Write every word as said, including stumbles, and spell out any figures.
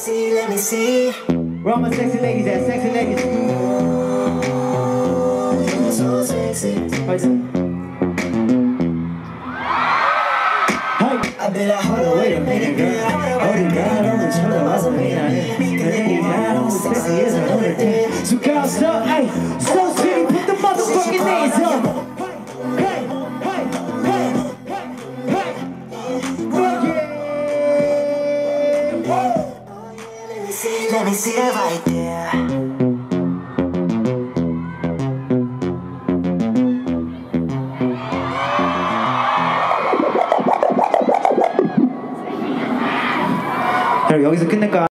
see, let me see. Where all my sexy ladies at? Sexy ladies. You're so sexy. Right there. I bet I hold on, wait a minute, girl. Oh, the God, I'm just hold on, what's the mean out here? Cause any God, I'm sexy as another day. So girls up, hey, so city, put the motherfucking names up. Hey, hey, hey, hey, hey. Let me see that right there. 자, 여기서 끝낼까?